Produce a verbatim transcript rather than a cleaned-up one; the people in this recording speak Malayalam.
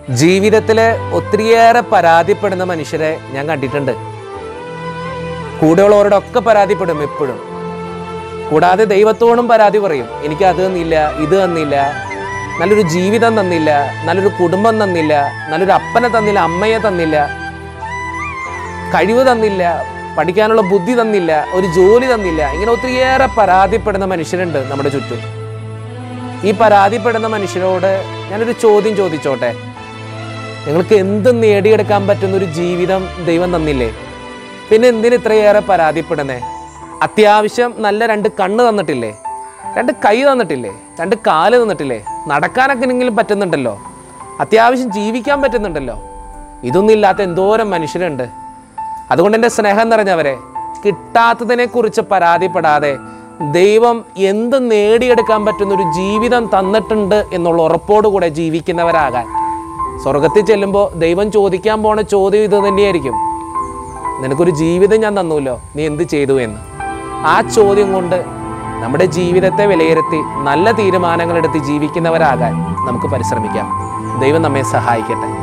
ജീവിതത്തിൽ ഒത്തിരിയേറെ പരാതിപ്പെടുന്ന മനുഷ്യരെ ഞാൻ കണ്ടിട്ടുണ്ട്. കൂടെയുള്ളവരോടൊക്കെ പരാതിപ്പെടും എപ്പോഴും. കൂടാതെ ദൈവത്തോടും പരാതി പറയും. എനിക്ക് അത് തന്നില്ല, ഇത് തന്നില്ല, നല്ലൊരു ജീവിതം തന്നില്ല, നല്ലൊരു കുടുംബം തന്നില്ല, നല്ലൊരു അപ്പനെ തന്നില്ല, അമ്മയെ തന്നില്ല, കഴിവ് തന്നില്ല, പഠിക്കാനുള്ള ബുദ്ധി തന്നില്ല, ഒരു ജോലി തന്നില്ല. ഇങ്ങനെ ഒത്തിരിയേറെ പരാതിപ്പെടുന്ന മനുഷ്യരുണ്ട് നമ്മുടെ ചുറ്റും. ഈ പരാതിപ്പെടുന്ന മനുഷ്യരോട് ഞാനൊരു ചോദ്യം ചോദിച്ചോട്ടെ. നിങ്ങൾക്ക് എന്ത് നേടിയെടുക്കാൻ പറ്റുന്നൊരു ജീവിതം ദൈവം തന്നില്ലേ? പിന്നെ എന്തിന് ഇത്രയേറെ പരാതിപ്പെടുന്നേ? അത്യാവശ്യം നല്ല രണ്ട് കണ്ണ് തന്നിട്ടില്ലേ? രണ്ട് കൈ തന്നിട്ടില്ലേ? രണ്ട് കാല് തന്നിട്ടില്ലേ? നടക്കാനൊക്കെ എങ്കിലും പറ്റുന്നുണ്ടല്ലോ, അത്യാവശ്യം ജീവിക്കാൻ പറ്റുന്നുണ്ടല്ലോ. ഇതൊന്നും ഇല്ലാത്ത എന്തോരം മനുഷ്യരുണ്ട്. അതുകൊണ്ട് എൻ്റെ സ്നേഹം നിറഞ്ഞവരെ, കിട്ടാത്തതിനെ കുറിച്ച് പരാതിപ്പെടാതെ ദൈവം എന്ത് നേടിയെടുക്കാൻ പറ്റുന്നൊരു ജീവിതം തന്നിട്ടുണ്ട് എന്നുള്ള ഉറപ്പോടുകൂടെ ജീവിക്കുന്നവരാകാൻ സ്വർഗത്തിൽ ചെല്ലുമ്പോൾ ദൈവം ചോദിക്കാൻ പോണ ചോദ്യം ഇത് തന്നെയായിരിക്കും. നിനക്കൊരു ജീവിതം ഞാൻ തന്നൂല്ലോ, നീ എന്ത് ചെയ്തു എന്ന്. ആ ചോദ്യം കൊണ്ട് നമ്മുടെ ജീവിതത്തെ വിലയിരുത്തി നല്ല തീരുമാനങ്ങളെടുത്ത് ജീവിക്കുന്നവരാകാൻ നമുക്ക് പരിശ്രമിക്കാം. ദൈവം നമ്മെ സഹായിക്കട്ടെ.